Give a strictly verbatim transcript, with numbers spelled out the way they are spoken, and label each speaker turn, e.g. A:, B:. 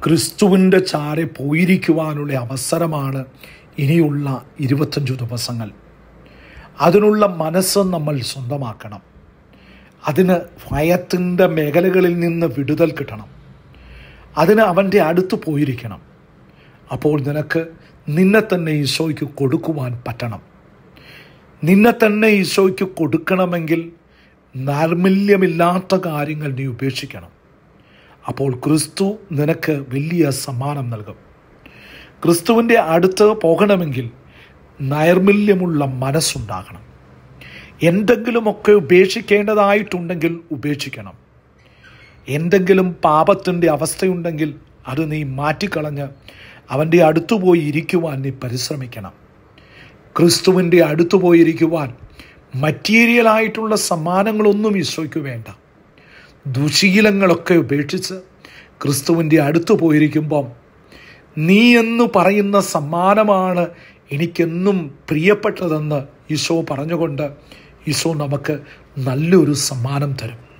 A: ക്രിസ്തുവിൻ്റെ ചാരെ പോയിരിക്കുവാനുള്ള അവസരമാണ് ഇനിയുള്ള ഇരുപത്തഞ്ചു ദിവസങ്ങൾ. അതിനുള്ള മനസ്സ് നമ്മൾ സ്വന്തമാക്കണം. അതിന് ഭയത്തിൻ്റെ മേഖലകളിൽ നിന്ന് വിടുതൽ കിട്ടണം. അതിന് അവൻ്റെ അടുത്ത് പോയിരിക്കണം. അപ്പോൾ നിനക്ക് നിന്നെ തന്നെ ഈശോയ്ക്ക് കൊടുക്കുവാൻ പറ്റണം. നിന്നെ തന്നെ ഈശോയ്ക്ക് കൊടുക്കണമെങ്കിൽ നൈർമല്യമില്ലാത്ത കാര്യങ്ങൾ നീ ഉപേക്ഷിക്കണം. അപ്പോൾ ക്രിസ്തു നിനക്ക് വലിയ സമ്മാനം നൽകും. ക്രിസ്തുവിൻ്റെ അടുത്ത് പോകണമെങ്കിൽ നൈർമല്യമുള്ള മനസ്സുണ്ടാകണം. എന്തെങ്കിലുമൊക്കെ ഉപേക്ഷിക്കേണ്ടതായിട്ടുണ്ടെങ്കിൽ ഉപേക്ഷിക്കണം. എന്തെങ്കിലും പാപത്തിൻ്റെ അവസ്ഥയുണ്ടെങ്കിൽ അത് നീ മാറ്റിക്കളഞ്ഞ് അവൻ്റെ അടുത്തു പോയി ഇരിക്കുവാൻ നീ പരിശ്രമിക്കണം. ക്രിസ്തുവിൻ്റെ അടുത്തു പോയിരിക്കുവാൻ മറ്റീരിയലായിട്ടുള്ള സമ്മാനങ്ങളൊന്നും ഈശോയ്ക്ക് വേണ്ട. ദുശീലങ്ങളൊക്കെ ഉപേക്ഷിച്ച് ക്രിസ്തുവിൻ്റെ അടുത്ത് പോയിരിക്കുമ്പം നീ എന്ന് പറയുന്ന സമ്മാനമാണ് എനിക്കെന്നും പ്രിയപ്പെട്ടതെന്ന് ഈശോ പറഞ്ഞുകൊണ്ട് ഈശോ നമുക്ക് നല്ലൊരു സമ്മാനം തരും.